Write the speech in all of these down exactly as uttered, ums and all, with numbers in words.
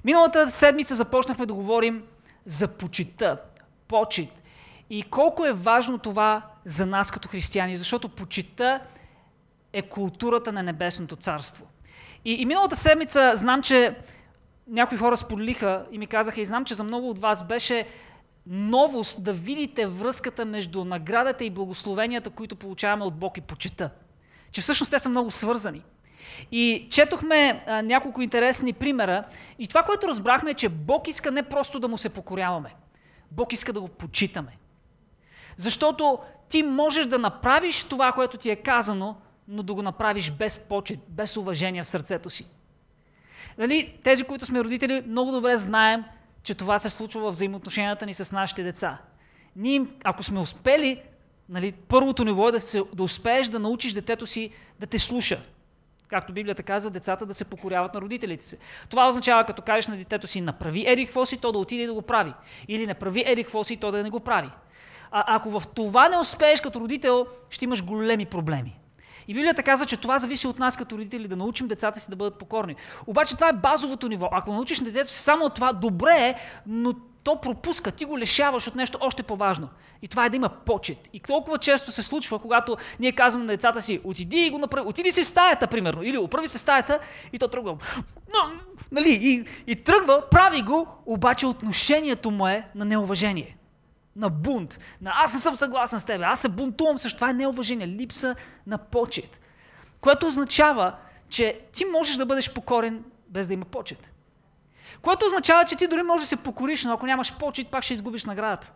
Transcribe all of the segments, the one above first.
Миналата седмица започнахме да говорим за почита, почит и колко е важно това за нас като християни, защото почита е културата на Небесното царство. И, и миналата седмица знам, че някои хора споделиха и ми казаха, и знам, че за много от вас беше новост да видите връзката между наградата и благословенията, които получаваме от Бог и почита. Че всъщност те са много свързани. И четохме а, няколко интересни примера и това, което разбрахме е, че Бог иска не просто да му се покоряваме. Бог иска да го почитаме. Защото ти можеш да направиш това, което ти е казано, но да го направиш без почит, без уважение в сърцето си. Нали, тези, които сме родители, много добре знаем, че това се случва в взаимоотношенията ни с нашите деца. Ние, ако сме успели, нали, първото ниво е да, се, да успееш да научиш детето си да те слуша. Както Библията казва, децата да се покоряват на родителите си. Това означава, като кажеш на детето си, направи еди какво си, то да отиде и да го прави. Или направи еди какво си, то да не го прави. А ако в това не успееш като родител, ще имаш големи проблеми. И Библията казва, че това зависи от нас като родители, да научим децата си да бъдат покорни. Обаче това е базовото ниво. Ако научиш на детето си само от това, добре е, но то пропуска, ти го лишаваш от нещо още по-важно. И това е да има почит. И толкова често се случва, когато ние казваме на децата си, отиди и го направи, отиди си в стаята, примерно, или оправи се в стаята, и то тръгва. Но, нали, и, и тръгва, прави го, обаче отношението му е на неуважение. На бунт, на аз не съм съгласен с тебе, аз се бунтувам също. Това е неуважение, липса на почит. Което означава, че ти можеш да бъдеш покорен без да има почит. Което означава, че ти дори можеш да се покориш, но ако нямаш почит, пак ще изгубиш наградата.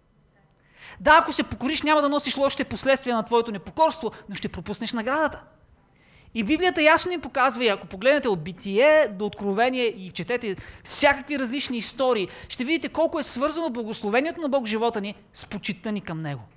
Да, ако се покориш, няма да носиш лошите последствия на твоето непокорство, но ще пропуснеш наградата. И Библията ясно ни показва, и ако погледнете от Битие до Откровение и четете всякакви различни истории, ще видите колко е свързано благословението на Бог в живота ни с почитта ни към Него.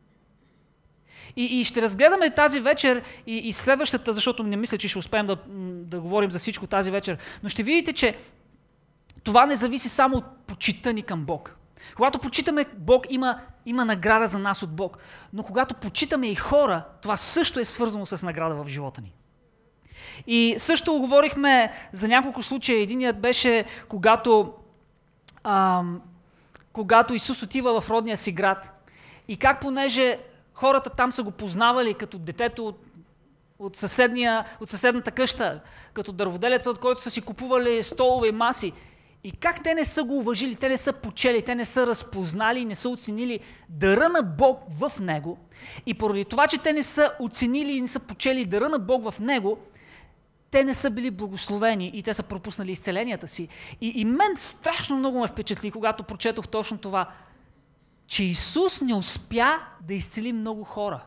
И, и ще разгледаме тази вечер и, и следващата, защото не мисля, че ще успеем да, да говорим за всичко тази вечер, но ще видите, че това не зависи само от почитта ни към Бог. Когато почитаме Бог, има, има награда за нас от Бог. Но когато почитаме и хора, това също е свързано с награда в живота ни. И също говорихме за няколко случая. Единият беше, когато, ам, когато Исус отива в родния си град. И как понеже хората там са го познавали като детето от, от, съседния, от съседната къща, като дърводелеца, от който са си купували столове и маси. И как те не са го уважили, те не са почели, те не са разпознали, не са оценили дара на Бог в него. И поради това, че те не са оценили и не са почели дара на Бог в него, те не са били благословени и те са пропуснали изцеленията си. И, и мен страшно много ме впечатли, когато прочетох точно това, че Исус не успя да изцели много хора.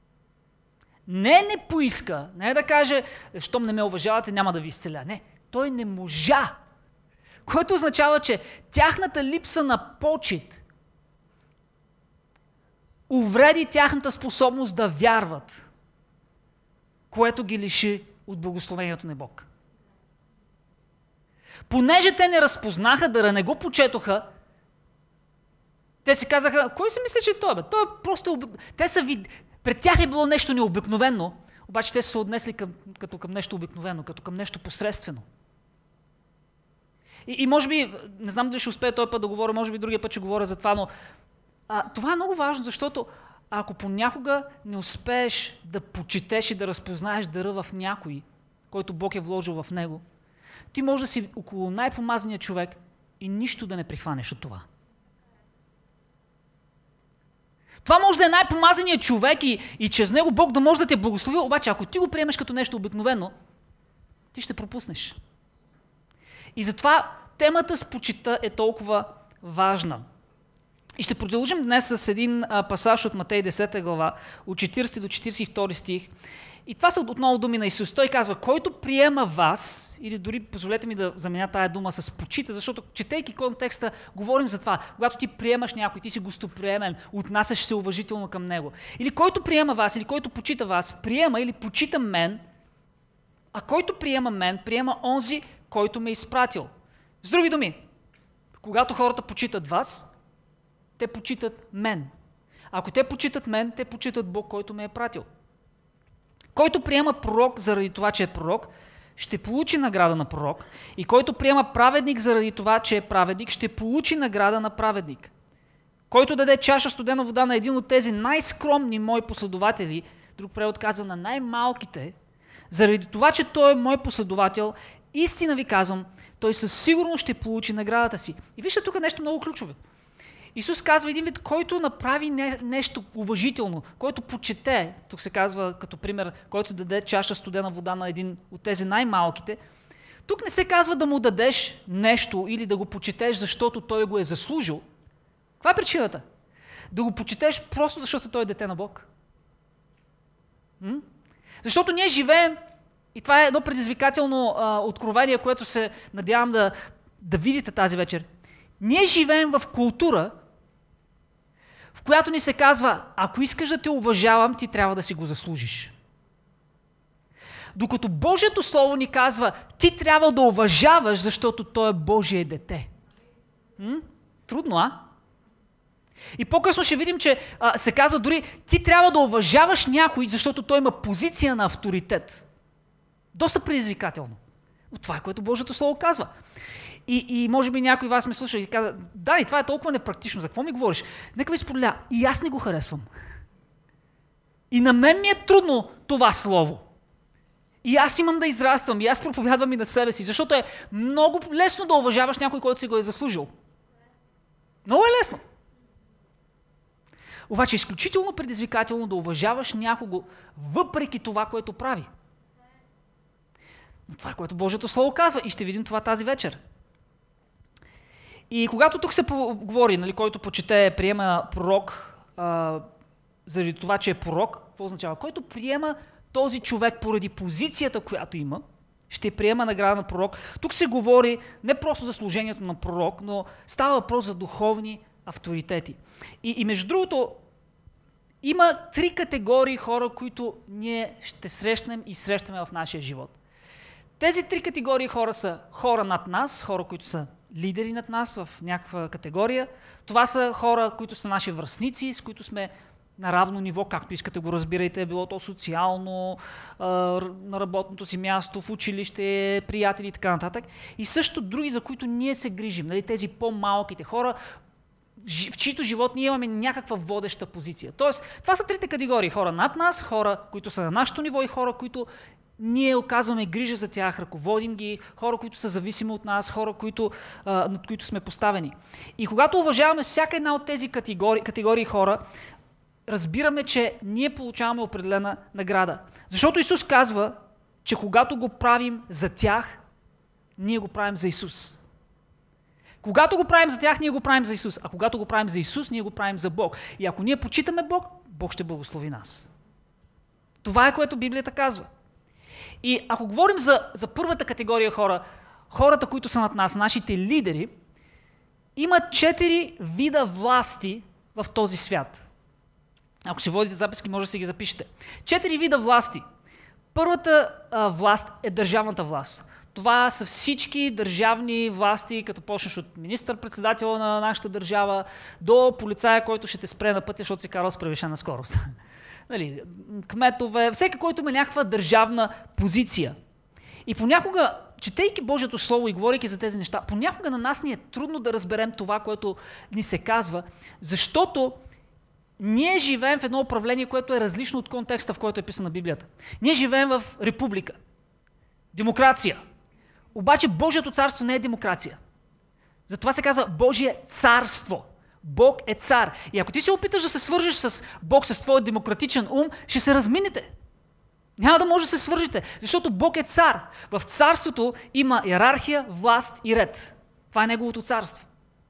Не, не поиска, не да каже, щом не ме уважавате, няма да ви изцеля. Не, той не можа. Което означава, че тяхната липса на почит увреди тяхната способност да вярват, което ги лиши от благословението на Бог. Понеже те не разпознаха, да не го почетоха, те си казаха, кой си мисля, че е той? Бе? Той е просто... Те са вид... Пред тях е било нещо необикновено, обаче те са се отнесли към, като към нещо обикновено, като към нещо посредствено. И, и може би, не знам дали ще успея този път да говоря, може би другия път ще говоря за това, но а, това е много важно, защото ако понякога не успееш да почетеш и да разпознаеш дара в някой, който Бог е вложил в него, ти можеш да си около най-помазания човек и нищо да не прихванеш от това. Това може да е най-помазаният човек и, и чрез него Бог да може да те благослови, обаче ако ти го приемеш като нещо обикновено, ти ще пропуснеш. И затова темата с почита е толкова важна. И ще продължим днес с един а, пасаж от Матей десета глава, от четиридесети до четиридесет и втори стих. И това са отново думи на Исус. Той казва, който приема вас, или дори позволете ми да заменя тая дума с почита, защото четейки контекста, говорим за това. Когато ти приемаш някой, ти си гостоприемен, отнасяш се уважително към него. Или който приема вас, или който почита вас, приема или почита мен, а който приема мен, приема онзи, който ме е изпратил. С други думи, когато хората почитат вас, те почитат мен. Ако те почитат мен, те почитат Бог, който ме е пратил. Който приема пророк заради това, че е пророк, ще получи награда на пророк и който приема праведник заради това, че е праведник, ще получи награда на праведник. Който даде чаша студена вода на един от тези най-скромни мои последователи, друг превод казва на най-малките, заради това, че той е мой последовател, истина ви казвам, той със сигурност ще получи наградата си. И вижте тук нещо много ключово. Исус казва един вид, който направи не, нещо уважително, който почете, тук се казва като пример, който даде чаша студена вода на един от тези най-малките, тук не се казва да му дадеш нещо или да го почетеш, защото той го е заслужил. Каква е причината? Да го почетеш просто защото той е дете на Бог. М? Защото ние живеем, и това е едно предизвикателно а, откровение, което се надявам да, да видите тази вечер. Ние живеем в култура, в която ни се казва, ако искаш да те уважавам, ти трябва да си го заслужиш. Докато Божието Слово ни казва, ти трябва да уважаваш, защото той е Божие дете. М? Трудно, а? И по-късно ще видим, че а, се казва дори, ти трябва да уважаваш някой, защото той има позиция на авторитет. Доста предизвикателно. От това е, което Божието Слово казва. И, и може би някой вас ме слуша и казва, да, и това е толкова непрактично, за какво ми говориш? Нека ви споделя, и аз не го харесвам. И на мен ми е трудно това слово. И аз имам да израствам, и аз проповядвам и на себе си, защото е много лесно да уважаваш някой, който си го е заслужил. Много е лесно. Обаче е изключително предизвикателно да уважаваш някого, въпреки това, което прави. Но това е, което Божието Слово казва, и ще видим това тази вечер. И когато тук се говори, нали, който почете, приема пророк, а, заради това, че е пророк, какво означава? Който приема този човек поради позицията, която има, ще приема награда на пророк. Тук се говори не просто за служението на пророк, но става въпрос за духовни авторитети. И, и между другото, има три категории хора, които ние ще срещнем и срещаме в нашия живот. Тези три категории хора са хора над нас, хора, които са лидери над нас в някаква категория. Това са хора, които са наши връстници, с които сме на равно ниво, както искате го разбирайте, било то социално, на работното си място, в училище, приятели и така нататък. И също други, за които ние се грижим, нали, тези по-малките хора, в чието живот ние имаме някаква водеща позиция. Тоест, това са трите категории. Хора над нас, хора, които са на нашето ниво и хора, които ние оказваме грижа за тях, ръководим ги, хора, които са зависими от нас, хора, които, а, над които сме поставени. И когато уважаваме всяка една от тези категории, категории хора, разбираме, че ние получаваме определена награда. Защото Исус казва, че когато го правим за тях, ние го правим за Исус. Когато го правим за тях, ние го правим за Исус. А когато го правим за Исус, ние го правим за Бог. И ако ние почитаме Бог, Бог ще благослови нас. Това е, което Библията казва. И ако говорим за, за първата категория хора, хората, които са над нас, нашите лидери, има четири вида власти в този свят. Ако си водите записки, може да си ги запишете. Четири вида власти. Първата а, власт е държавната власт. Това са всички държавни власти, като почнеш от министър-председател на нашата държава до полицая, който ще те спре на пътя, защото си карал с превишена скорост. Нали, кметове, всеки, който има някаква държавна позиция. И понякога, четейки Божието Слово и говорейки за тези неща, понякога на нас ни е трудно да разберем това, което ни се казва, защото ние живеем в едно управление, което е различно от контекста, в който е писана Библията. Ние живеем в република, демокрация. Обаче Божието царство не е демокрация. Затова се казва Божие царство. Бог е цар. И ако ти се опиташ да се свържеш с Бог, с твоя демократичен ум, ще се разминете. Няма да може да се свържете, защото Бог е цар. В царството има иерархия, власт и ред. Това е неговото царство.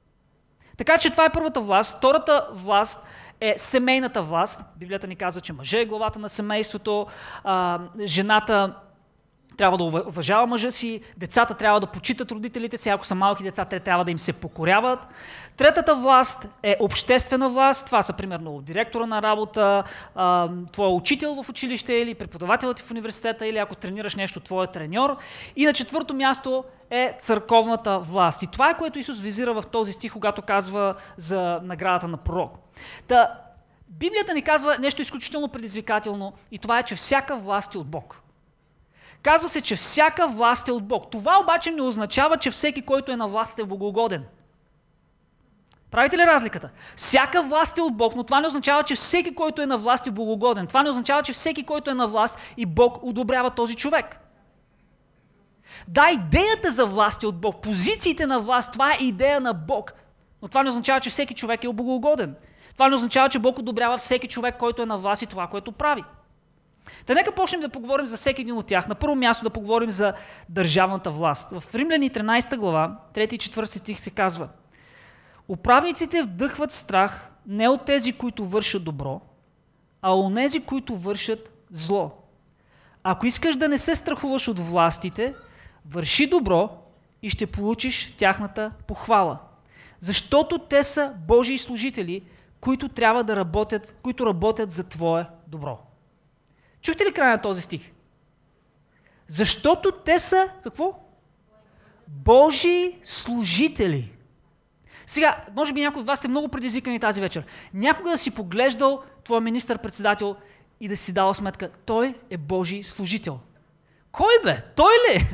Така че това е първата власт. Втората власт е семейната власт. Библията ни казва, че мъжът е главата на семейството, а, жената трябва да уважава мъжа си, децата трябва да почитат родителите си, ако са малки деца, те трябва да им се покоряват. Третата власт е обществена власт. Това са примерно директора на работа, твоя учител в училище или преподавателът в университета, или ако тренираш нещо, твоя треньор. И на четвърто място е църковната власт. И това е, което Исус визира в този стих, когато казва за наградата на пророк. Та, Библията ни казва нещо изключително предизвикателно и това е, че всяка власт е от Бог. Казва се, че всяка власт е от Бог. Това обаче не означава, че всеки, който е на власт, е богоугоден. Правите ли разликата? Всяка власт е от Бог, но това не означава, че всеки, който е на власт, е богоугоден. Това не означава, че всеки, който е на власт и Бог одобрява този човек. Да, идеята за власт е от Бог. Позициите на власт, това е идея на Бог. Но това не означава, че всеки човек е богоугоден. Това не означава, че Бог одобрява всеки човек, който е на власт и това, което прави. Та нека почнем да поговорим за всеки един от тях. На първо място да поговорим за държавната власт. В Римляни тринадесета глава, трети и четвърти стих се казва: управниците вдъхват страх не от тези, които вършат добро, а от тези, които вършат зло. Ако искаш да не се страхуваш от властите, върши добро и ще получиш тяхната похвала. Защото те са Божии служители, които трябва да работят, които работят за твое добро. Чухте ли края на този стих? Защото те са, какво? Божии служители. Сега, може би някой от вас сте много предизвикани тази вечер. Някога да си поглеждал твой министър-председател и да си дал сметка, той е Божий служител. Кой бе? Той ли?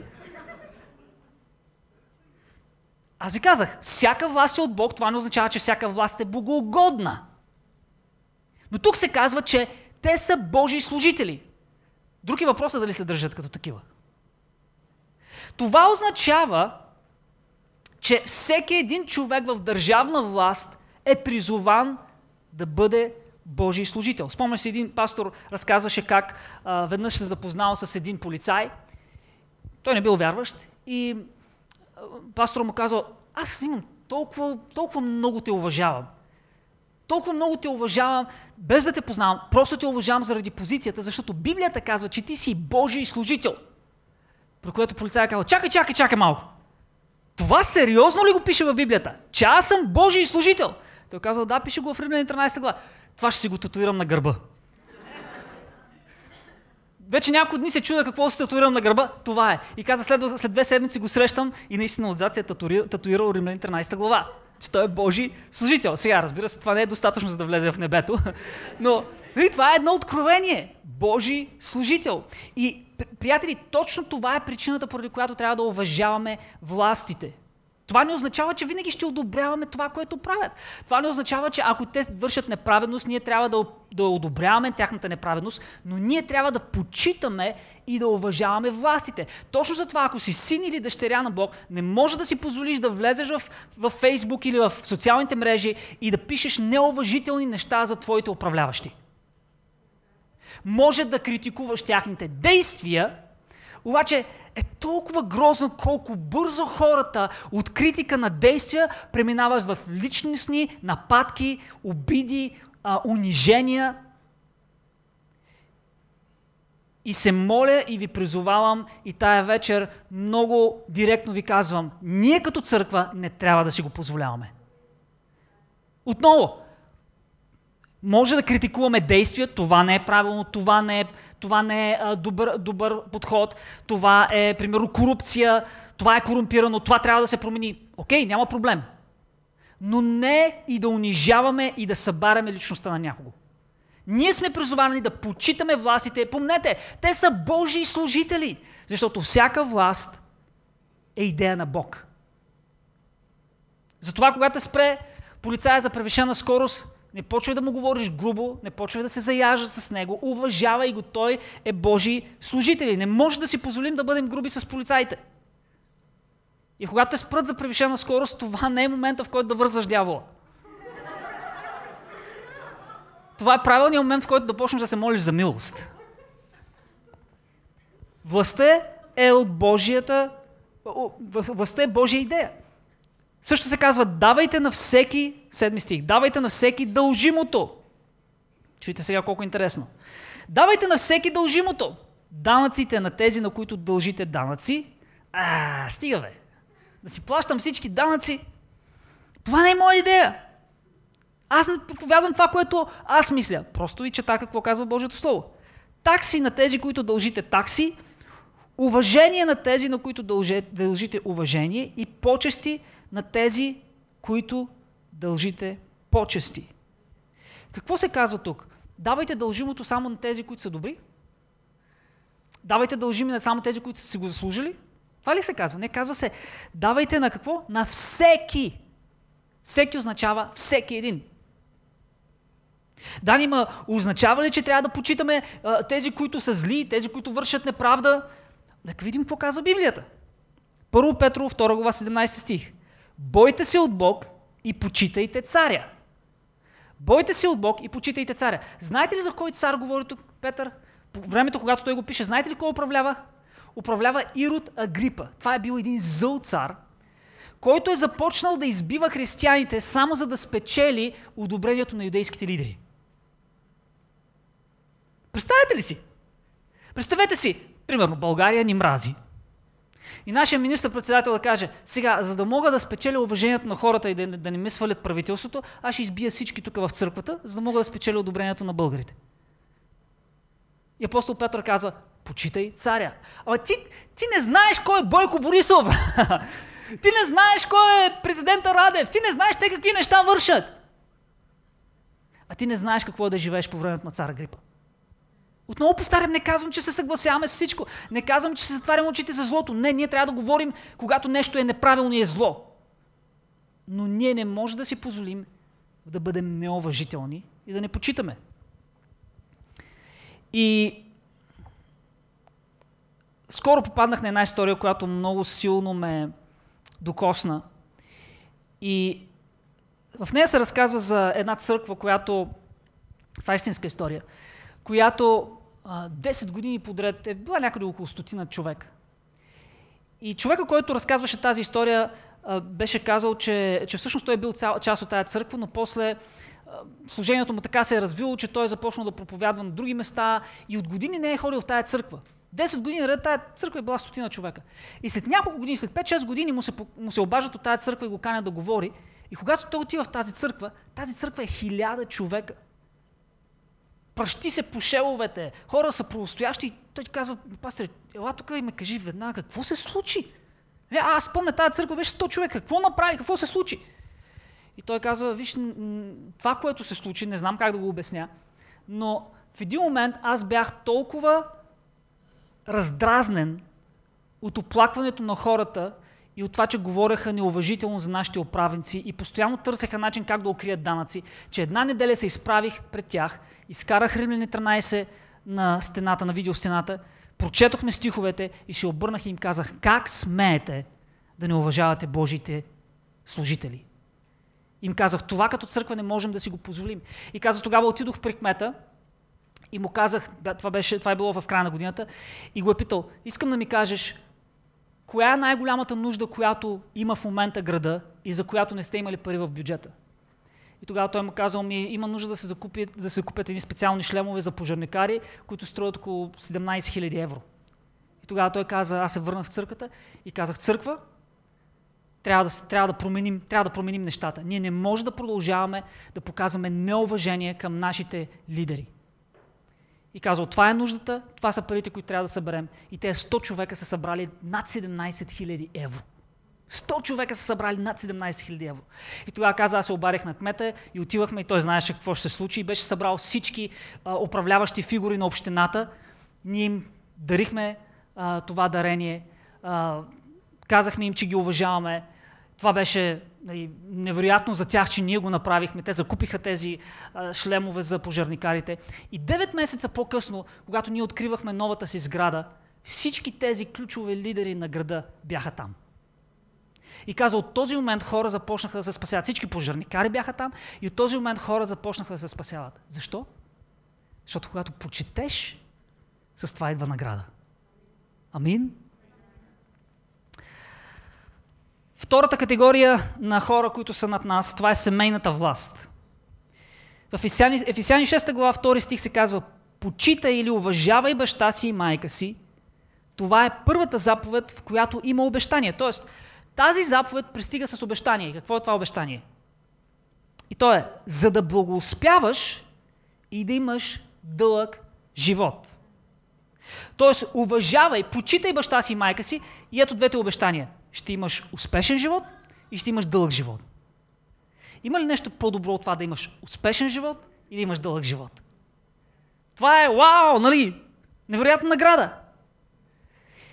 Аз ви казах, всяка власт е от Бог, това не означава, че всяка власт е богоугодна. Но тук се казва, че те са Божии служители. Други въпрос е дали се държат като такива. Това означава, че всеки един човек в държавна власт е призован да бъде Божий служител. Спомня се, един пастор разказваше как а, веднъж се запознал с един полицай. Той не бил вярващ и а, пастор му казал: аз имам толкова, толкова много те уважавам. Толкова много те уважавам, без да те познавам, просто те уважавам заради позицията, защото Библията казва, че ти си Божий служител. При което полицай казва: чакай, чакай, чакай малко. Това сериозно ли го пише в Библията? Че аз съм Божий служител? Той казал: да, пише го в Римляни тринадесета глава. Това ще си го татуирам на гърба. Вече няколко дни се чудя какво се татуирам на гърба. Това е. И каза, след, след две седмици го срещам и наистина отзад се е татуирал Римляни тринадесета глава. Че той е Божий служител. Сега, разбира се, това не е достатъчно, за да влезе в небето, но нали, това е едно откровение. Божий служител. И, приятели, точно това е причината, поради която трябва да уважаваме властите. Това не означава, че винаги ще одобряваме това, което правят. Това не означава, че ако те вършат неправедност, ние трябва да, да одобряваме тяхната неправедност, но ние трябва да почитаме и да уважаваме властите. Точно за това, ако си син или дъщеря на Бог, не може да си позволиш да влезеш в, в Фейсбук или в социалните мрежи и да пишеш неуважителни неща за твоите управляващи. Може да критикуваш тяхните действия, обаче е толкова грозно, колко бързо хората от критика на действия преминават в личностни нападки, обиди, а, унижения. И се моля и ви призовавам и тая вечер много директно ви казвам, ние като църква не трябва да си го позволяваме. Отново, може да критикуваме действия, това не е правилно, това не е, това не е а, добър, добър подход, това е, примерно, корупция, това е корумпирано, това трябва да се промени. Окей, няма проблем. Но не и да унижаваме и да събаряме личността на някого. Ние сме призовани да почитаме властите. Помнете, те са Божии служители, защото всяка власт е идея на Бог. Затова, когато спре полицая за превишена скорост, не почвай да му говориш грубо, не почвай да се заяжа с него, уважавай го, той е Божий служител. Не може да си позволим да бъдем груби с полицаите. И когато те спрат за превишена скорост, това не е момента, в който да вързваш дявола. Това е правилният момент, в който да почнеш да се молиш за милост. Властта е от Божията, властта е Божия идея. Също се казва, давайте на всеки, седми стих, давайте на всеки дължимото. Чуйте сега колко интересно. Давайте на всеки дължимото. Данъците на тези, на които дължите данъци. А, стига бе. Да си плащам всички данъци. Това не е моя идея. Аз не проповядвам това, което аз мисля. Просто ви чета какво казва Божието Слово. Такси на тези, които дължите такси, уважение на тези, на които дължите уважение и почести на тези, които дължите почести. Какво се казва тук? Давайте дължимото само на тези, които са добри? Давайте дължими на само тези, които са си го заслужили. Това ли се казва? Не, казва се, давайте на какво? На всеки. Всеки означава всеки един. Да, нима означава ли, че трябва да почитаме а, тези, които са зли, тези, които вършат неправда? Нека видим какво казва Библията. Първо Петрово, втора глава, седемнайсети стих. Бойте се от Бог и почитайте царя. Бойте се от Бог и почитайте царя. Знаете ли за кой цар говори тук Петър? По времето, когато той го пише, знаете ли кой управлява? Управлява Ирод Агрипа. Това е бил един зъл цар, който е започнал да избива християните само за да спечели одобрението на юдейските лидери. Представете ли си? Представете си, примерно, България ни мрази. И нашия министър-председател да каже, сега, за да мога да спечеля уважението на хората и да, да не ме свалят правителството, аз ще избия всички тук в църквата, за да мога да спечеля одобрението на българите. И апостол Петър казва, почитай царя. Ама ти, ти не знаеш кой е Бойко Борисов. Ти не знаеш кой е президента Радев. Ти не знаеш те какви неща вършат. А ти не знаеш какво е да живееш по времето на цар Агрипа. Отново повтарям, не казвам, че се съгласяваме с всичко. Не казвам, че се затварям очите за злото. Не, ние трябва да говорим, когато нещо е неправилно и е зло. Но ние не можем да си позволим да бъдем неуважителни и да не почитаме. И скоро попаднах на една история, която много силно ме докосна. И в нея се разказва за една църква, която, това е истинска история, която а, десет години подред е била някъде около стотина човека. И човека, който разказваше тази история, а, беше казал, че, че всъщност той е бил цял, част от тая църква, но после а, служението му така се е развило, че той е започнал да проповядва на други места и от години не е ходил в тая църква. десет години наред тая църква е била стотина човека. И след няколко години, след пет-шест години му се, му се обаждат от тая църква и го канят да говори. И когато той отива в тази църква, тази църква е хиляда човека. Пръщи се по шеловете, хора са правостоящи и той ти казва, пастор, ела тук и ме кажи веднага, какво се случи? А, аз спомня, тази църква беше сто човека, какво направи, какво се случи? И той казва, виж, това, което се случи, не знам как да го обясня, но в един момент аз бях толкова раздразнен от оплакването на хората и от това, че говореха неуважително за нашите управници и постоянно търсеха начин как да укрият данъци, че една неделя се изправих пред тях, изкарах Римляни тринайсет на стената, на видеостената, прочетохме стиховете и се обърнах и им казах, как смеете да не уважавате Божиите служители? Им казах, това като църква не можем да си го позволим. И казах, тогава отидох при кмета и му казах, това, беше, това е било в края на годината, и го е питал, искам да ми кажеш, коя е най-голямата нужда, която има в момента града и за която не сте имали пари в бюджета? И тогава той му казал, ми има нужда да се закупят, да се купят едни специални шлемове за пожарникари, които струват около седемнайсет хиляди евро. И тогава той каза, аз се върнах в църквата и казах, църква, трябва да, трябва да, променим, трябва да променим нещата. Ние не можем да продължаваме да показваме неуважение към нашите лидери. И казал, това е нуждата, това са парите, които трябва да съберем. И тези сто човека са събрали над седемнайсет хиляди евро. сто човека са събрали над седемнайсет хиляди евро. И тогава каза, аз се обадих на кмета и отивахме и той знаеше какво ще се случи и беше събрал всички а, управляващи фигури на общината. Ние им дарихме а, това дарение, а, казахме им, че ги уважаваме. Това беше нали, невероятно за тях, че ние го направихме. Те закупиха тези а, шлемове за пожарникарите. И девет месеца по-късно, когато ние откривахме новата си сграда, всички тези ключови лидери на града бяха там. И каза, от този момент хора започнаха да се спасяват. Всички пожарникари бяха там и от този момент хора започнаха да се спасяват. Защо? Защото когато почетеш, с това идва награда. Амин? Втората категория на хора, които са над нас, това е семейната власт. В Ефесяни, Ефесяни шеста глава, втори стих се казва, почитай или уважавай баща си и майка си. Това е първата заповед, в която има обещание. Тоест, тази заповед пристига с обещание. И какво е това обещание? И то е, за да благоуспяваш и да имаш дълъг живот. Тоест, уважавай, почитай баща си и майка си и ето двете обещания. Ще имаш успешен живот и ще имаш дълъг живот. Има ли нещо по-добро от това да имаш успешен живот и да имаш дълъг живот? Това е вау, нали? Невероятна награда.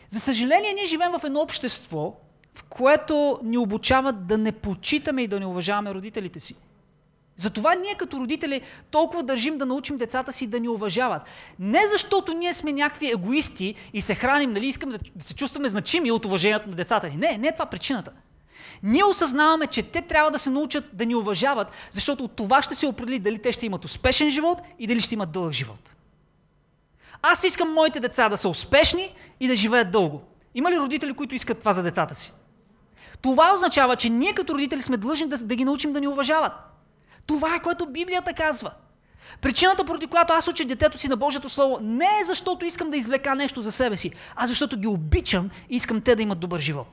За съжаление, ние живеем в едно общество, в което ни обучават да не почитаме и да не уважаваме родителите си. Затова ние като родители толкова държим да научим децата си да ни уважават. Не защото ние сме някакви егоисти и се храним, нали, искаме да се чувстваме значими от уважението на децата ни. Не, не е това причината. Ние осъзнаваме, че те трябва да се научат да ни уважават, защото от това ще се определи дали те ще имат успешен живот и дали ще имат дълъг живот. Аз искам моите деца да са успешни и да живеят дълго. Има ли родители, които искат това за децата си? Това означава, че ние като родители сме длъжни да, да ги научим да ни уважават. Това е, което Библията казва. Причината, поради която аз уча детето си на Божието Слово, не е защото искам да извлека нещо за себе си, а защото ги обичам и искам те да имат добър живот.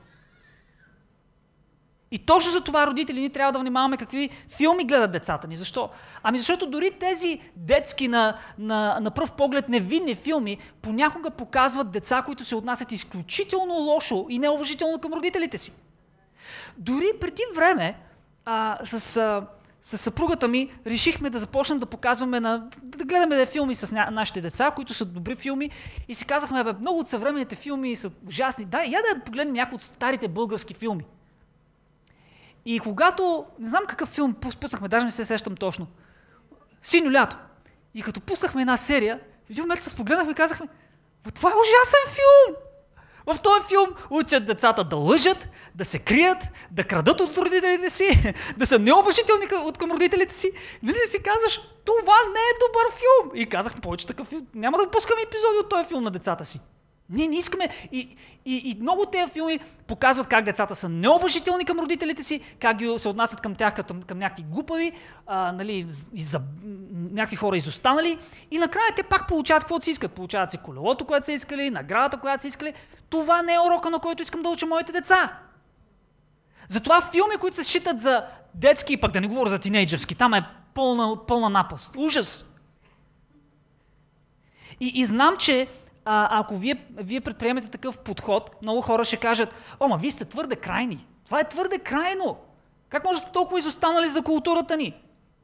И точно за това, родители, ни трябва да внимаваме какви филми гледат децата ни. Защо? Ами защото дори тези детски на, на, на пръв поглед невинни филми понякога показват деца, които се отнасят изключително лошо и неуважително към родителите си. Дори преди време а, с, а, с съпругата ми решихме да започнем да показваме, на, да гледаме филми с ня, нашите деца, които са добри филми, и си казахме, бе, много от съвременните филми са ужасни. Да, я да погледнем някои от старите български филми. И когато, не знам какъв филм пуснахме, даже не се сещам точно, Синьо лято. И като пуснахме една серия, в един момент се спогледнахме и казахме, това е ужасен филм! В този филм учат децата да лъжат, да се крият, да крадат от родителите си, да са неуважителни от към родителите си. Нали си казваш, това не е добър филм. И казах, повече такъв филм, няма да пускаме епизоди от този филм на децата си. Ние не искаме. И, и, и много от тези филми показват как децата са неуважителни към родителите си, как ги се отнасят към тях като към някакви глупави, а, нали, и за, някакви хора изостанали. И накрая те пак получават каквото си искат. Получават си колелото, което са искали, наградата, която са искали. Това не е урока, на който искам да уча моите деца. Затова филми, които се считат за детски, пък да не говоря за тинейджърски, там е пълна, пълна напаст. Ужас. И, и знам, че А, ако вие, вие предприемете такъв подход, много хора ще кажат, о, ма вие сте твърде крайни. Това е твърде крайно. Как може да сте толкова изостанали за културата ни?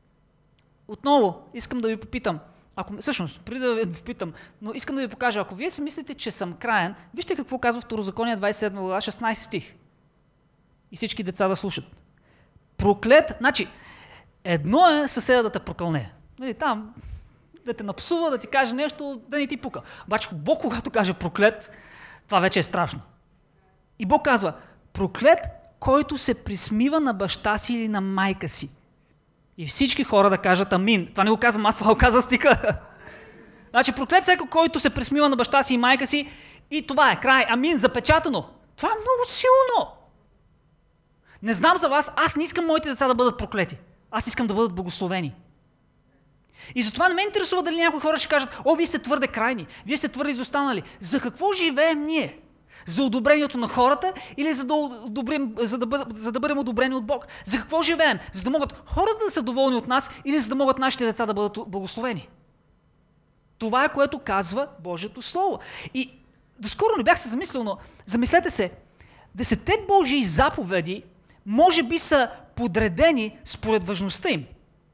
Отново, искам да ви попитам, ако, всъщност, преди да ви попитам, но искам да ви покажа, ако вие си мислите, че съм краен, вижте какво казва Второзаконие двадесет и седма глава, шестнадесети стих. И всички деца да слушат. Проклет, значи, едно е съседа да те прокълне. Нали, там да те напсува, да ти каже нещо, да не ти пука. Обаче Бог, когато каже проклет, това вече е страшно. И Бог казва, проклет, който се присмива на баща си или на майка си. И всички хора да кажат амин. Това не го казвам аз, това го казва стиха. Значи проклет всеки, който се присмива на баща си и майка си, и това е край. Амин, запечатано. Това е много силно. Не знам за вас, аз не искам моите деца да бъдат проклети. Аз искам да бъдат благословени. И затова не ме интересува дали някои хора ще кажат, о, вие сте твърде крайни, вие сте твърде изостанали. За какво живеем ние? За одобрението на хората или за да, одобрим, за, да бъд, за да бъдем одобрени от Бог? За какво живеем? За да могат хората да са доволни от нас или за да могат нашите деца да бъдат благословени? Това е, което казва Божието Слово. И доскоро не бях се замислил, но замислете се, десетте Божии заповеди може би са подредени според важността им.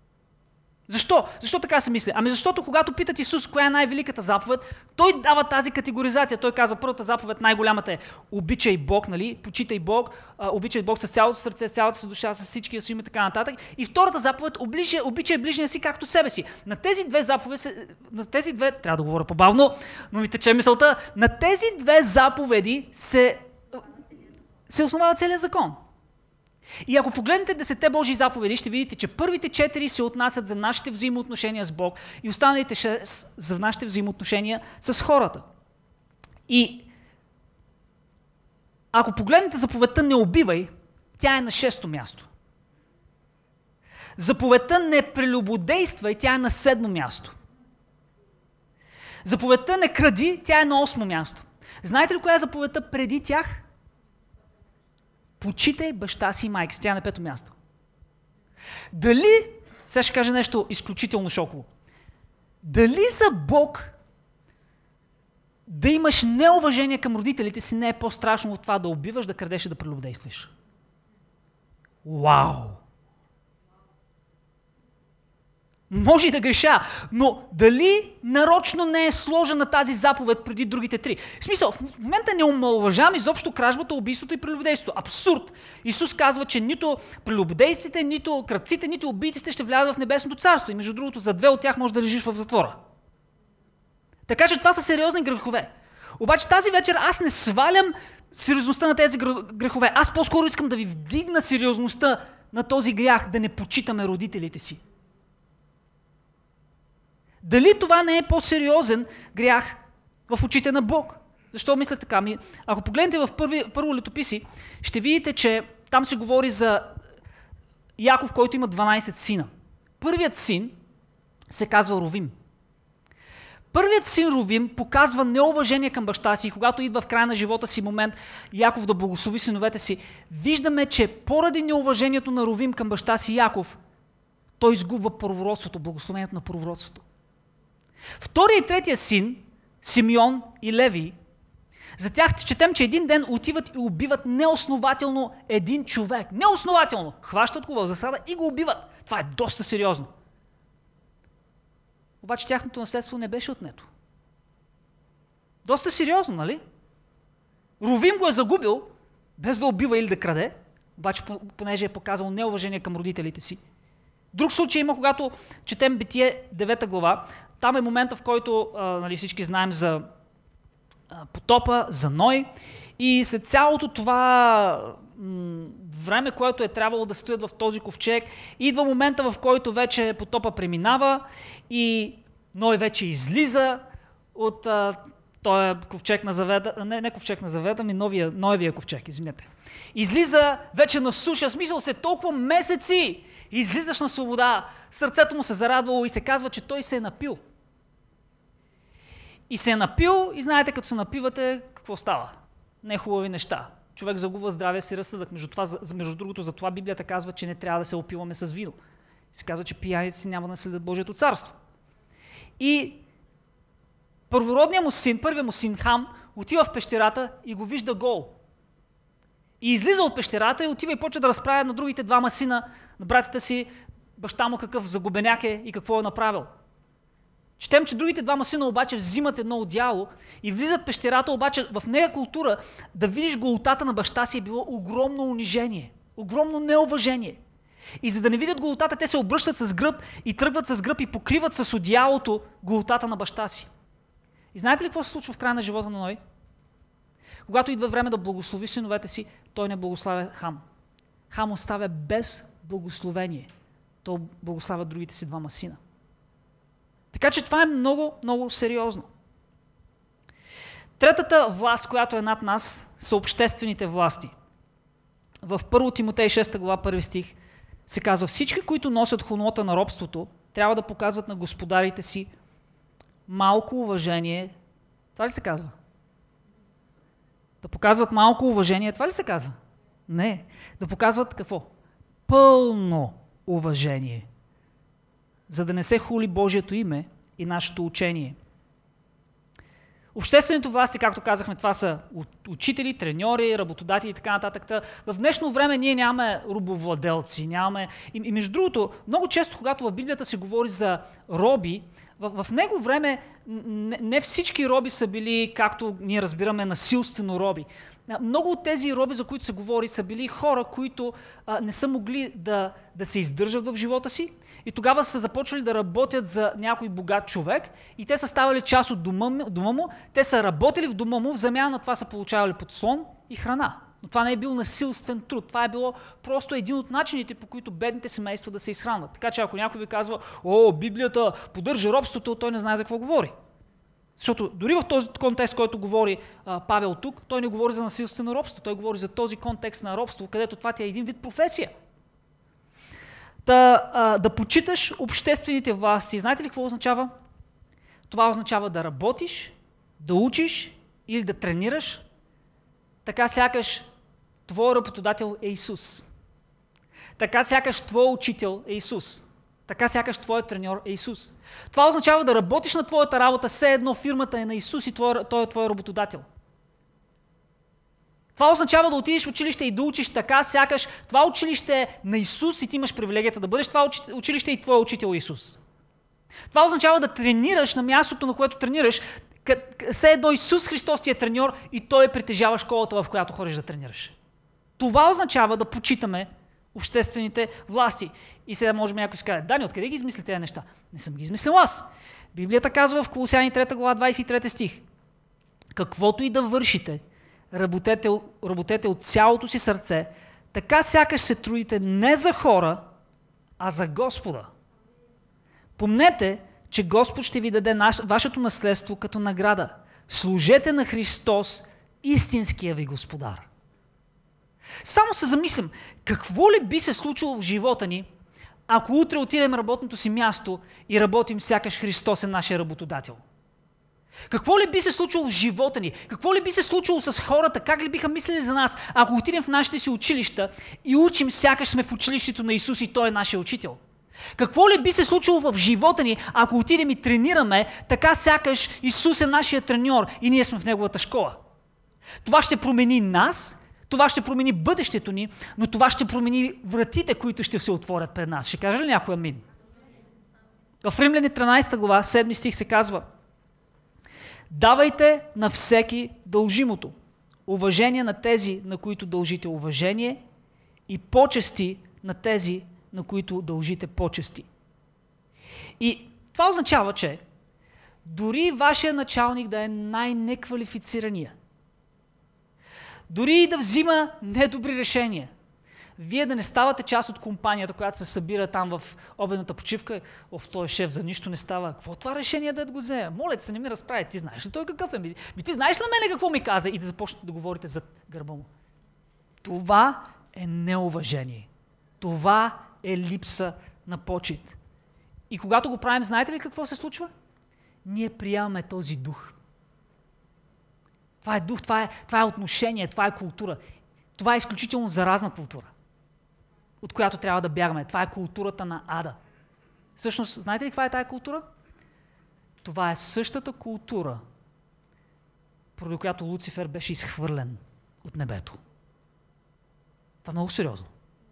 Защо? Защо така се мисля? Ами защото когато питат Исус коя е най-великата заповед, той дава тази категоризация. Той казва, първата заповед, най-голямата е обичай Бог, нали? Почитай Бог, а, обичай Бог с цялото сърце, с цялата си душа, с всичкия си име и така нататък. И втората заповед, обличай, обичай ближния си както себе си. На тези две заповеди, на тези две, трябва да говоря по-бавно, но ми тече мисълта, на тези две заповеди се, се основава целият закон. И ако погледнете десетте Божии заповеди, ще видите, че първите четири се отнасят за нашите взаимоотношения с Бог и останалите шест за нашите взаимоотношения с хората. И ако погледнете заповедта не убивай, тя е на шесто място. Заповедта не прелюбодействай, тя е на седмо място. Заповедта не кради, тя е на осмо място. Знаете ли коя е заповедта преди тях? Почитай баща си и майка си. Тя е на пето място. Дали, сега ще кажа нещо изключително шоково, дали за Бог да имаш неуважение към родителите си не е по-страшно от това да убиваш, да крадеш и да прелюбодействаш? Вау! Може и да греша, но дали нарочно не е сложена тази заповед преди другите три? В смисъл, в момента не омаловажавам изобщо кражбата, убийството и прелюбодейството. Абсурд! Исус казва, че нито прелюбодейците, нито крадците, нито убийците ще влязат в небесното царство. И между другото, за две от тях може да лежиш в затвора. Така че това са сериозни грехове. Обаче тази вечер аз не свалям сериозността на тези грехове. Аз по-скоро искам да ви вдигна сериозността на този грях, да не почитаме родителите си. Дали това не е по-сериозен грях в очите на Бог? Защо мисля така? Ми, ако погледнете в първи, първо летописи, ще видите, че там се говори за Яков, който има дванайсет сина. Първият син се казва Ровим. Първият син Ровим показва неуважение към баща си и когато идва в края на живота си момент Яков да благослови синовете си, виждаме, че поради неуважението на Ровим към баща си Яков, той изгубва първородството, благословението на първородството. Втория и третия син, Симеон и Леви, за тях четем, че един ден отиват и убиват неоснователно един човек. Неоснователно! Хващат го в засада и го убиват. Това е доста сериозно. Обаче тяхното наследство не беше отнето. Доста сериозно, нали? Ровим го е загубил, без да убива или да краде, обаче понеже е показал неуважение към родителите си. Друг случай има, когато четем Битие девета глава. Там е момента, в който а, нали, всички знаем за а, потопа, за Ной. И след цялото това м- време, което е трябвало да стоят в този ковчег, идва момента, в който вече потопа преминава и Ной вече излиза от а, този ковчег на завета, не, не ковчег на завета, ми новия, Ноевия ковчег, извинете. Излиза вече на суша, смисъл се толкова месеци, излизаш на свобода, сърцето му се зарадвало и се казва, че той се е напил. И се е напил и знаете, като се напивате, какво става? Нехубави неща. Човек загубва здравия си разсъдък. Между, това, между другото, за това Библията казва, че не трябва да се опиваме с вино. И се казва, че пияници няма да наследят Божието царство. И първородният му син, първият му син Хам, отива в пещерата и го вижда гол. И излиза от пещерата и отива и почва да разправя на другите двама сина, на братята си, баща му какъв загубеняк е и какво е направил. Четем, че другите двама сина обаче взимат едно одеяло и влизат в пещерата, обаче в нея култура да видиш голотата на баща си е било огромно унижение, огромно неуважение. И за да не видят голотата, те се обръщат с гръб и тръгват с гръб и покриват с одеялото голотата на баща си. И знаете ли какво се случва в края на живота на Ной? Когато идва време да благослови синовете си, той не благославя Хам. Хам оставя без благословение. Той благославя другите си двама сина. Така че това е много, много сериозно. Третата власт, която е над нас, са обществените власти. В първо Тимотей шеста глава, първи стих, се казва: всички, които носят хонота на робството, трябва да показват на господарите си малко уважение. Това ли се казва? Да показват малко уважение, това ли се казва? Не. Да показват какво? Пълно уважение. За да не се хули Божието име и нашето учение. Обществените власти, както казахме, това са учители, треньори, работодатели и така нататък. В днешно време ние нямаме робовладелци, нямаме... И, и между другото, много често, когато в Библията се говори за роби, в, в него време не, не всички роби са били, както ние разбираме, насилствено роби. Много от тези роби, за които се говори, са били хора, които а, не са могли да, да се издържат в живота си и тогава са започвали да работят за някой богат човек и те са ставали част от дома, дома му, те са работили в дома му, в замяна на това са получавали подслон и храна. Но това не е бил насилствен труд, това е било просто един от начините, по които бедните семейства да се изхранват. Така че ако някой ви казва: о, Библията поддържа робството, той не знае за какво говори. Защото дори в този контекст, който говори а, Павел тук, той не говори за насилствено робство, той говори за този контекст на робство, където това ти е един вид професия. Да, а, да почиташ обществените власти. Знаете ли какво означава? Това означава да работиш, да учиш или да тренираш, така сякаш твой работодател е Исус. Така сякаш твой учител е Исус. Така сякаш твоят треньор е Исус. Това означава да работиш на твоята работа, все едно фирмата е на Исус и той, той е твой работодател. Това означава да отидеш в училище и да учиш така, сякаш това училище е на Исус и ти имаш привилегията да бъдеш това училище и твой учител Исус. Това означава да тренираш на мястото, на което тренираш. Все едно Исус Христос ти е треньор и Той притежава школата, в която ходиш да тренираш. Това означава да почитаме обществените власти. И сега може би някой си каже: Дани, откъде ги измисли тези неща? Не съм ги измислил аз. Библията казва в Колосяни трета глава, двадесет и трети стих: каквото и да вършите, работете, работете от цялото си сърце, така сякаш се трудите не за хора, а за Господа. Помнете, че Господ ще ви даде наш, вашето наследство като награда. Служете на Христос, истинския ви Господар. Само се замислям, какво ли би се случило в живота ни, ако утре отидем на работното си място и работим сякаш Христос е нашия работодател? Какво ли би се случило в живота ни? Какво ли би се случило с хората? Как ли биха мислили за нас, ако отидем в нашите си училища и учим сякаш сме в училището на Исус и Той е нашия учител? Какво ли би се случило в живота ни, ако отидем и тренираме, така сякаш Исус е нашия треньор и ние сме в Неговата школа? Това ще промени нас, това ще промени бъдещето ни, но това ще промени вратите, които ще се отворят пред нас. Ще каже ли някой амин? В Римляни тринадесета глава, седми стих се казва: давайте на всеки дължимото, уважение на тези, на които дължите уважение, и почести на тези, на които дължите почести. И това означава, че дори вашия началник да е най-неквалифицирания, дори и да взима недобри решения, вие да не ставате част от компанията, която се събира там в обедната почивка: оф, той е шеф, за нищо не става. Какво това решение да го вземе? Моля се, не ми разправи. Ти знаеш ли той какъв е? Ми, ти знаеш ли мене какво ми каза? И да започнете да говорите зад гърба му. Това е неуважение. Това е липса на почит. И когато го правим, знаете ли какво се случва? Ние приемаме този дух. Това е дух, това е, това е отношение, това е култура. Това е изключително заразна култура, от която трябва да бягаме. Това е културата на ада. Всъщност, знаете ли каква е тая култура? Това е същата култура, поради която Луцифер беше изхвърлен от небето. Това е много сериозно.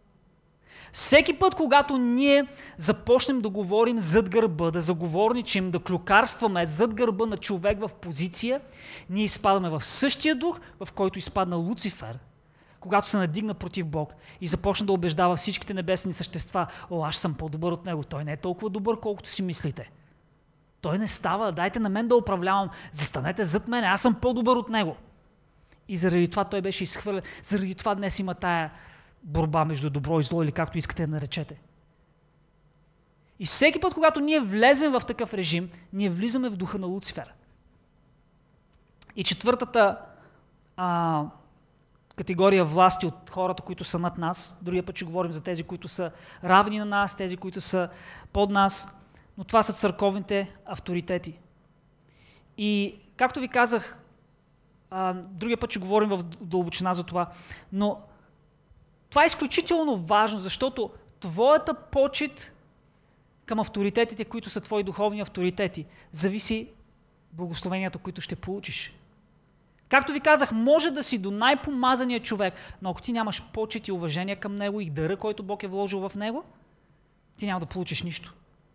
Всеки път, когато ние започнем да говорим зад гърба, да заговорничим, да клюкарстваме зад гърба на човек в позиция, ние изпадаме в същия дух, в който изпадна Луцифер, когато се надигна против Бог и започна да убеждава всичките небесни същества: о, аз съм по-добър от него. Той не е толкова добър, колкото си мислите. Той не става, дайте на мен да управлявам, застанете зад мен, аз съм по-добър от него. И заради това той беше изхвърлен. Заради това днес има тая борба между добро и зло, или както искате да наречете. И всеки път, когато ние влезем в такъв режим, ние влизаме в духа на Луцифер. И четвъртата а, категория власти от хората, които са над нас, другия път ще говорим за тези, които са равни на нас, тези, които са под нас, но това са църковните авторитети. И както ви казах, а, другия път ще говорим в дълбочина за това, но това е изключително важно, защото твоята почит към авторитетите, които са твои духовни авторитети, зависи благословенията, които ще получиш. Както ви казах, може да си до най-помазания човек, но ако ти нямаш почит и уважение към него и дъра, който Бог е вложил в него, ти няма да получиш нищо.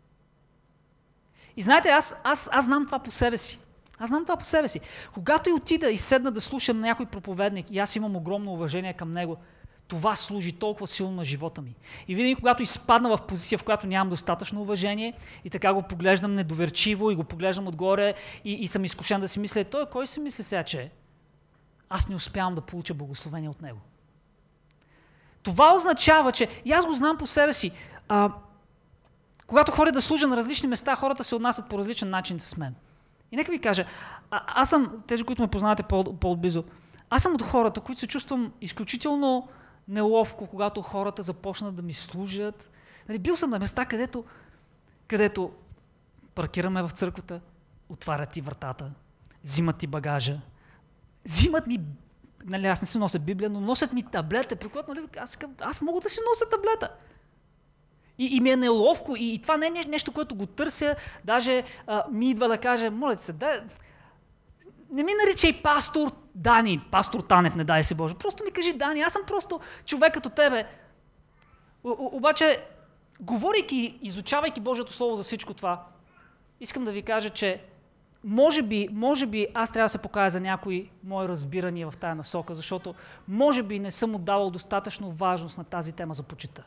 И знаете, аз, аз, аз знам това по себе си. Аз знам това по себе си. Когато и отида и седна да слушам някой проповедник и аз имам огромно уважение към него, това служи толкова силно на живота ми. И винаги, когато изпадна в позиция, в която нямам достатъчно уважение и така го поглеждам недоверчиво и го поглеждам отгоре и, и съм изкушен да си мисля: той кой си мисли сега, че аз не успявам да получа благословение от него. Това означава, че и аз го знам по себе си. А, когато ходя да служа на различни места, хората се отнасят по различен начин с мен. И нека ви кажа, а, аз съм, тези, които ме познавате по- по-отблизо, аз съм от хората, които се чувствам изключително неловко, когато хората започнат да ми служат. Нали, бил съм на места, където, където паркираме в църквата, отварят ти вратата, взимат ти багажа, взимат ми, нали, аз не си нося Библия, но носят ми таблета, при което, нали, аз, аз мога да си нося таблета. И, и ми е неловко, и, и това не е нещо, което го търся, даже а, ми идва да каже: моля се, да, не ми наричай пастор Дани, пастор Танев, не дай се Боже. Просто ми кажи Дани, аз съм просто човек като тебе. О, обаче, говорейки, изучавайки Божието Слово за всичко това, искам да ви кажа, че може би, може би аз трябва да се покажа за някои мои разбирания в тая насока, защото може би не съм отдавал достатъчно важност на тази тема за почита.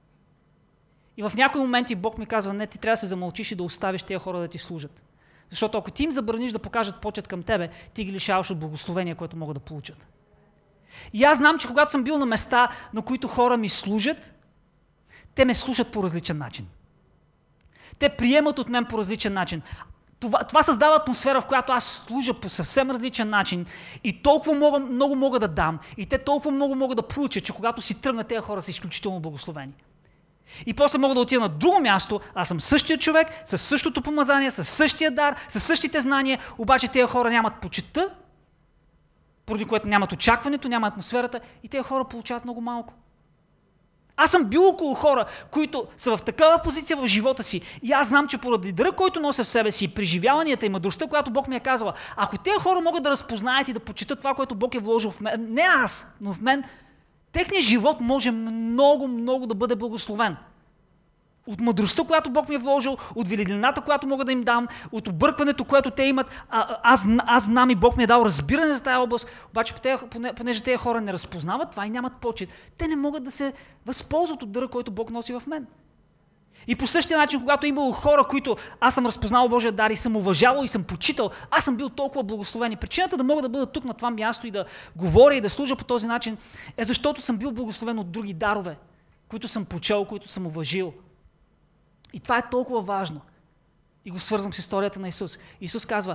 И в някои моменти Бог ми казва, не, ти трябва да се замълчиш и да оставиш тези хора да ти служат. Защото ако ти им забраниш да покажат почет към тебе, ти ги лишаваш от благословение, което могат да получат. И аз знам, че когато съм бил на места, на които хора ми служат, те ме слушат по различен начин. Те приемат от мен по различен начин. Това, това създава атмосфера, в която аз служа по съвсем различен начин и толкова много, много мога да дам, и те толкова много могат да получат, че когато си тръгнат, тези хора са изключително благословени. И после мога да отида на друго място, аз съм същия човек, със същото помазание, със същия дар, със същите знания, обаче тези хора нямат почита, поради което нямат очакването, нямат атмосферата и тези хора получават много малко. Аз съм бил около хора, които са в такава позиция в живота си и аз знам, че поради дъра, който нося в себе си, преживяванията и мъдростта, която Бог ми е казала, ако тези хора могат да разпознаят и да почитат това, което Бог е вложил в мен, не аз, но в мен, техният живот може много, много да бъде благословен. От мъдростта, която Бог ми е вложил, от величината, която мога да им дам, от объркването, което те имат. А, аз, аз знам и Бог ми е дал разбиране за тази област, обаче понеже тези хора не разпознават това и нямат почет, те не могат да се възползват от дъра, който Бог носи в мен. И по същия начин, когато е имало хора, които аз съм разпознал Божия дар и съм уважавал и съм почитал, аз съм бил толкова благословен. И причината да мога да бъда тук на това място и да говоря и да служа по този начин е защото съм бил благословен от други дарове, които съм почел, които съм уважил. И това е толкова важно. И го свързвам с историята на Исус. Исус казва,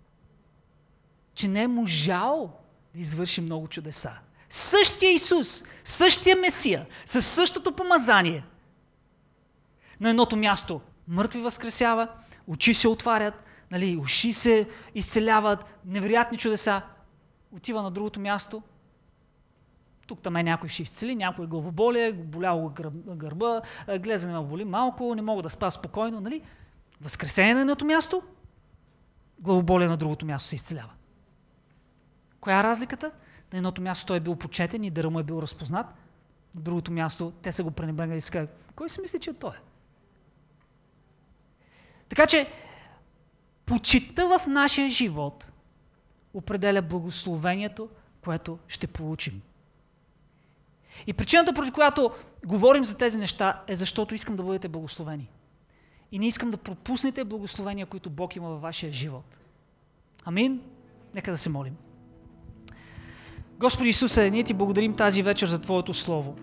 че не е можал да извърши много чудеса. Същия Исус, същия Месия, със същото помазание, на едното място мъртви възкресява, очи се отварят, нали, уши се изцеляват, невероятни чудеса. Отива на другото място. Тук там е някой ще изцели, някой главоболие, боляло гърба, глезене ме боли малко, не мога да спа спокойно. Нали? Възкресение на едното място, главоболие на другото място се изцелява. Коя е разликата? На едното място той е бил почетен и дъра му е бил разпознат, на другото място те са го пренебрегнали и си казали, кой си мисли, че е той? Така че почита в нашия живот определя благословението, което ще получим. И причината, поради която говорим за тези неща, е защото искам да бъдете благословени. И не искам да пропуснете благословения, които Бог има във вашия живот. Амин? Нека да се молим. Господи Исусе, ние Ти благодарим тази вечер за Твоето Слово.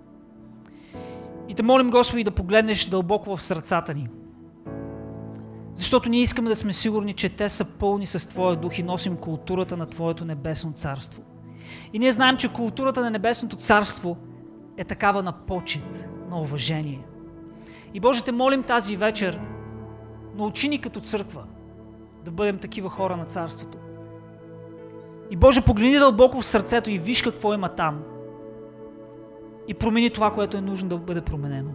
И Те молим, Господи, да погледнеш дълбоко в сърцата ни. Защото ние искаме да сме сигурни, че те са пълни с Твоя дух и носим културата на Твоето небесно царство. И ние знаем, че културата на Небесното царство е такава на почит, на уважение. И Боже, Те молим тази вечер, научи ни като църква да бъдем такива хора на царството. И Боже, погледни дълбоко в сърцето и виж какво има там. И промени това, което е нужно да бъде променено.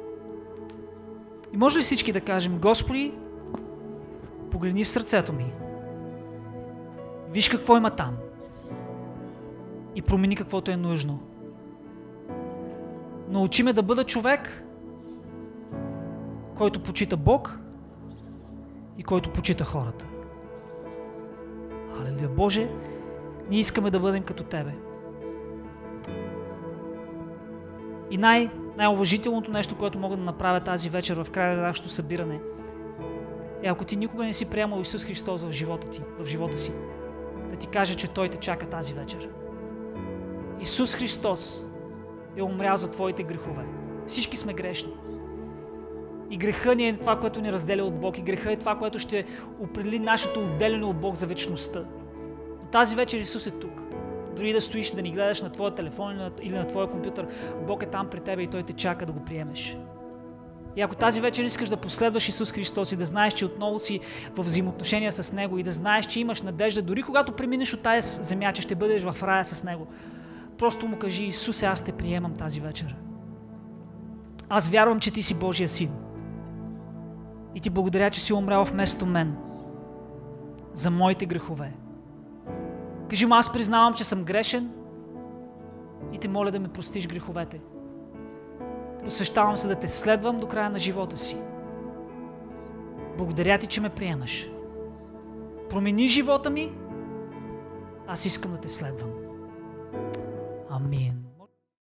И може ли всички да кажем, Господи, погледни в сърцето ми, виж какво има там. И промени каквото е нужно. Научи ме да бъда човек, който почита Бог и който почита хората. Алелуя, Боже, ние искаме да бъдем като Тебе. И най- най-уважителното нещо, което мога да направя тази вечер в края на нашето събиране е, ако ти никога не си приемал Исус Христос в живота ти, в живота си, да ти каже, че Той те чака тази вечер. Исус Христос е умрял за твоите грехове. Всички сме грешни. И греха ни е това, което ни разделя от Бог. И греха е това, което ще определи нашето отделяне от Бог за вечността. Но тази вечер Исус е тук. Дори да стоиш, да ни гледаш на твоя телефон или на твоя компютър, Бог е там при тебе и Той те чака да го приемеш. И ако тази вечер искаш да последваш Исус Христос и да знаеш, че отново си в взаимоотношения с Него и да знаеш, че имаш надежда, дори когато преминеш от тази земя, че ще бъдеш в рая с Него, просто му кажи, Исусе, аз те приемам тази вечер. Аз вярвам, че Ти си Божия син. И Ти благодаря, че си умрял вместо мен за моите грехове. Кажи му, аз признавам, че съм грешен и Те моля да ме простиш греховете. Посвещавам се да Те следвам до края на живота си. Благодаря ти, че ме приемаш. Промени живота ми. Аз искам да те следвам. Амин.